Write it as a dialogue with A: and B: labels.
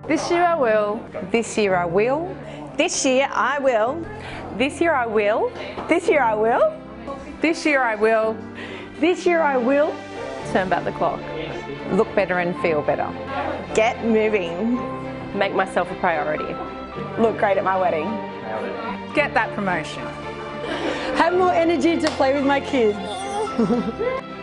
A: This year I will.
B: This year I will.
C: This year I will.
A: This year I will.
C: This year I will.
A: This year I will.
C: This year I will.
A: Turn back the clock.
B: Look better and feel better.
C: Get moving.
A: Make myself a priority.
C: Look great at my wedding.
A: Get that promotion.
C: Have more energy to play with my kids.